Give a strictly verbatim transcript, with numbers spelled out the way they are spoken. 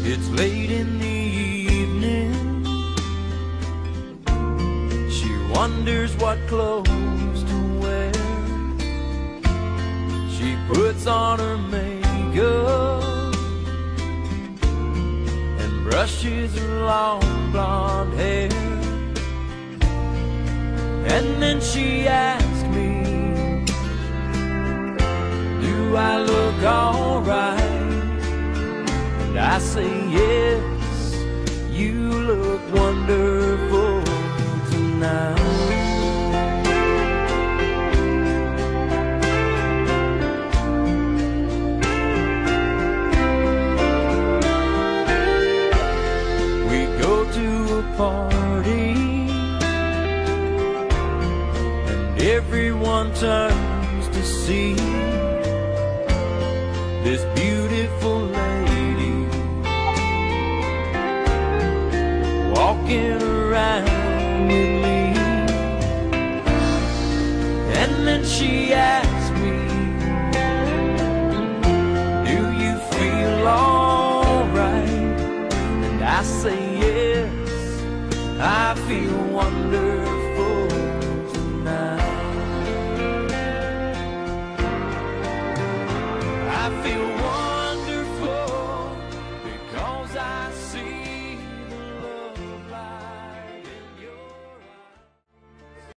It's late in the evening. She wonders what clothes to wear. She puts on her makeup and brushes her long blonde hair. And then she asks me, do I look alright? And I say yes, you look wonderful tonight. We go to a party and everyone turns to see this beautiful lady walking around with me. And then she asks me, do you feel alright? And I say yes, I feel wonderful